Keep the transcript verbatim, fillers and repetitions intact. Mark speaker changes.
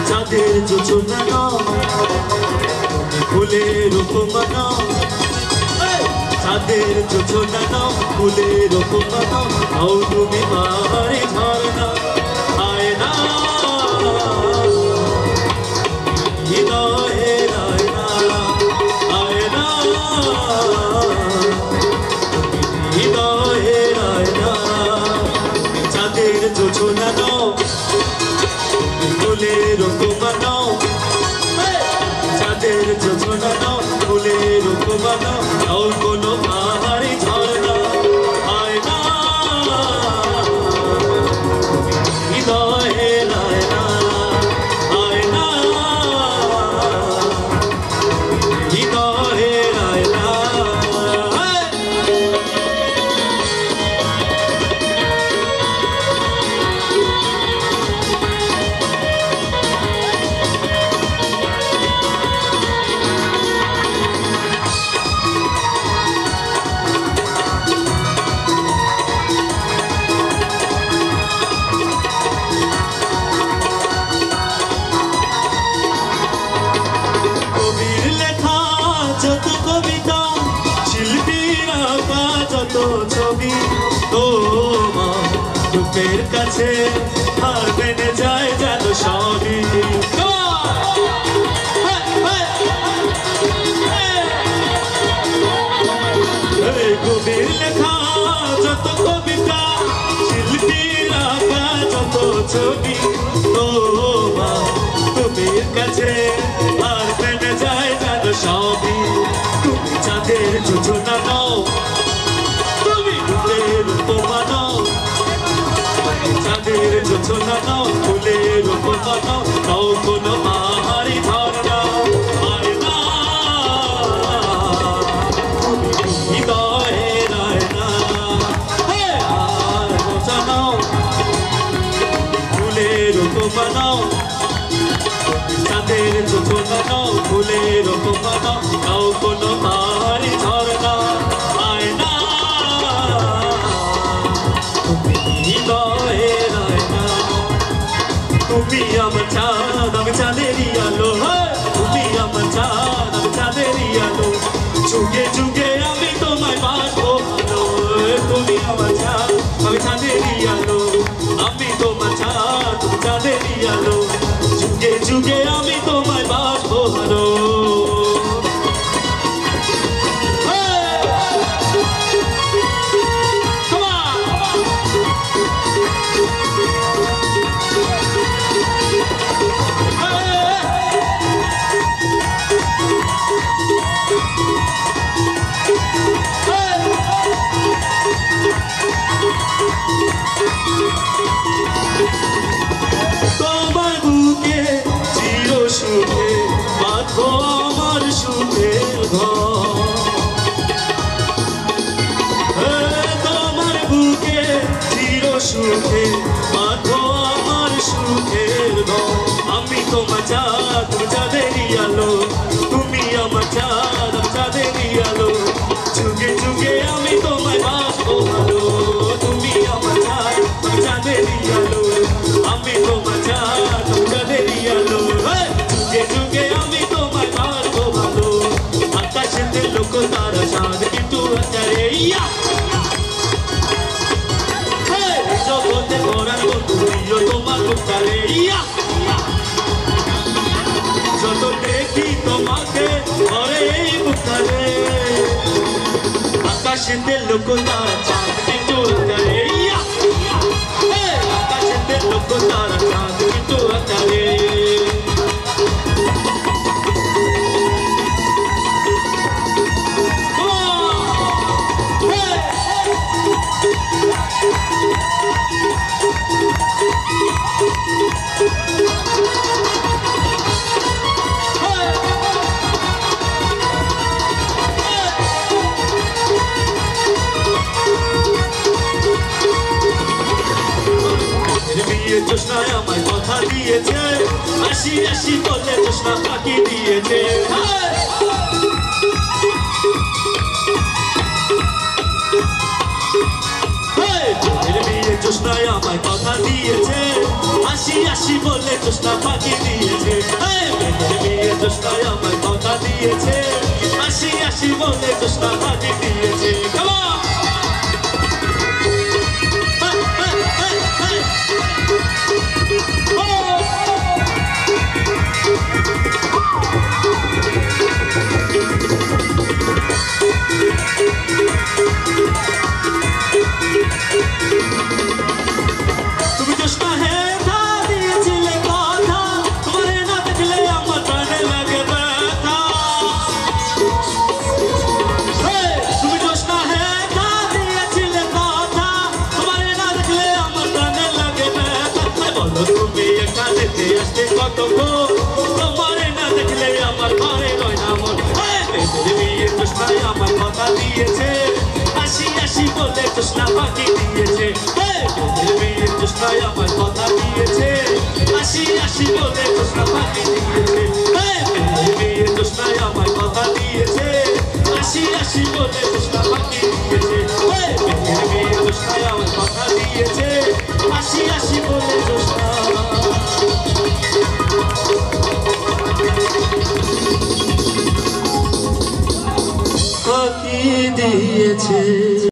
Speaker 1: চাঁদের যোজনা নাও, ফুলের উপমা নাও, চাঁদের যোজনা নাও, ফুলের উপমা নাও, নাও তুমি বাহারে ঝরনা। আয় না হৃদয়ের আয়না, আয় না হৃদয়ের আয়না। চাঁদের যোজনা নাও, ফুলের উপমা নাও, চাঁদের যোজনা নাও, ফুলের উপমা নাও, নাও কোনো পাহাড়ি ঝরনা। আয় না হৃদয়ের আয়না, আয় না হৃদয়ের আয়না। যত কবিতা শিল্পীর আঁকা যত ছবি তোমার রূপের কাছে হার মেনে যায় যেন সবই। কবির লেখা যত কবিতা শিল্পীর আঁকা যত ছবি তোমার রূপের কাছে হার মেনে যায় যেন সবই। তুমি চাঁদের যোজনা নাও, তুমি ফুলের উপমা নাও, চাঁদের যোজনা নাও, ফুলের উপমা নাও, নাও কোনো পাহাড়ি ঝরনা। আয় না হৃদয়ের আয়না, আর মজা নাও, ফুলের উপমা নাও, চাঁদের যোজনা নাও, ফুলের উপমা নাও, নাও কোনো পাহাড়ি ঝরনা। আয় না হৃদয়ের আয়না। তুমি আমার চাঁদ আমি চাঁদেরই আলো, তুমি আমার চাঁদ আমি চাঁদেরই আলো, যুগে যুগে আমি তোমায় বাঁধবো ভালো। তুমি আমার চাঁদ আমি চাঁদেরই আলো, আমি তোমার চাঁদ তুমি চাঁদেরই আলো, যুগে যুগে আমি তোমায় বাঁধবো ভালো। তোমার বুকে চির সুখে বাঁধবো আমার সুখের ঘর, তোমার বুকে চির সুখে বাঁধবো আমার সুখের ঘর। আমি তোমার চাঁদ তুমি চাঁদেরই আলো, তুমি আমার চাঁদ আমি চাঁদেরই আলো, যুগে যুগে আমি তোমায় বাঁধবো ভালো। তুমি আমার চাঁদ আমি চাঁদেরই আলো, আমি তোমার চাঁদ আমি চাঁদেরই আলো, যুগে যুগে আমি তোমায় বাঁধবো ভালো। আকাশেতে লোক তারা চাঁদ কিন্তু আকারে জগতে করার তুমিও তোমার মুখারে। যত দেখি তোমাকে ঘরে এই মুখারে, আকাশেতে লোক তারা চাঁদ কিন্তু আকারে, আকাশেতে লোক তারা চাঁদ কিন্তু আকারে। জোৎস্নায় আমায় কথা দিয়েছে, আসি আসি বলে জোৎস্না ফাঁকি দিয়েছে। জোৎস্নায় আমায় কথা দিয়েছে, আসি আসি বলে জোৎস্না ফাঁকি দিয়েছে। দিয়েছে আসি আসি বলে জোস্না ফাঁকি দিয়েছে তোমারে না দেখলে আমার ঘরে রয় না মন বিয়ের জোস্নায় আমার কথা দিয়েছে আসি আসি বলে জোস্না ফাঁকি দিয়েছে বিয়ের জোস্নায় আমার কথা দিয়েছে আসি আসি বলে জোস্না ফাঁকি দিয়েছে বিয়ের জোস্নায় আমার কথা দিয়েছে আসি আসি বলে